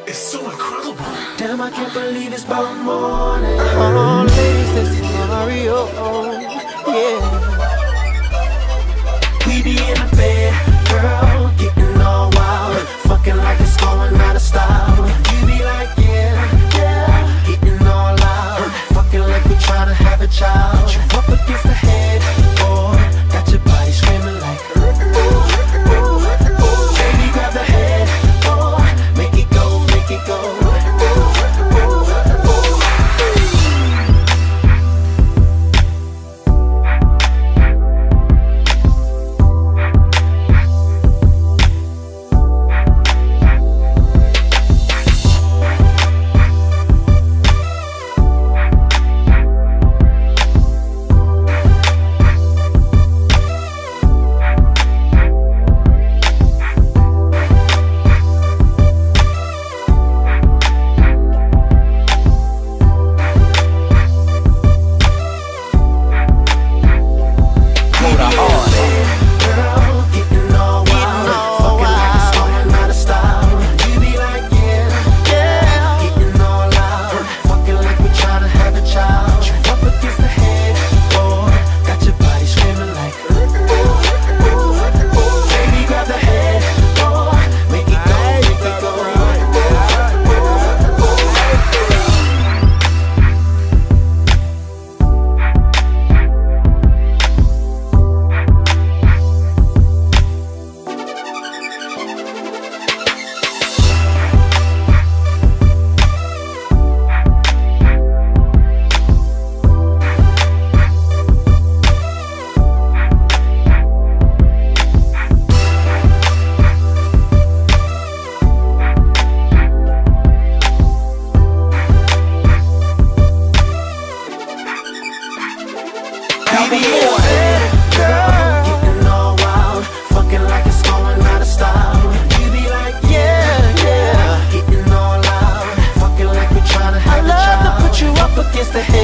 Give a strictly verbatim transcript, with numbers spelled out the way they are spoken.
It's so incredible. Damn, I can't believe it's about morning. Oh, ladies, this is Mario. Yeah. We be in the bed, girl, getting all wild, fucking like it's going out of style. You be like, yeah, yeah, getting all loud, fucking like we tryna have a child. You up against the headboard, got your body screaming like, ooh, ooh, ooh, ooh. Baby, grab the headboard, make it go, make it go. We be in the bed, girl, getting all wild, fucking like it's going out of style. You be like, yeah, yeah, getting all loud, fucking like we tryna have a child. I love to put you up against the head.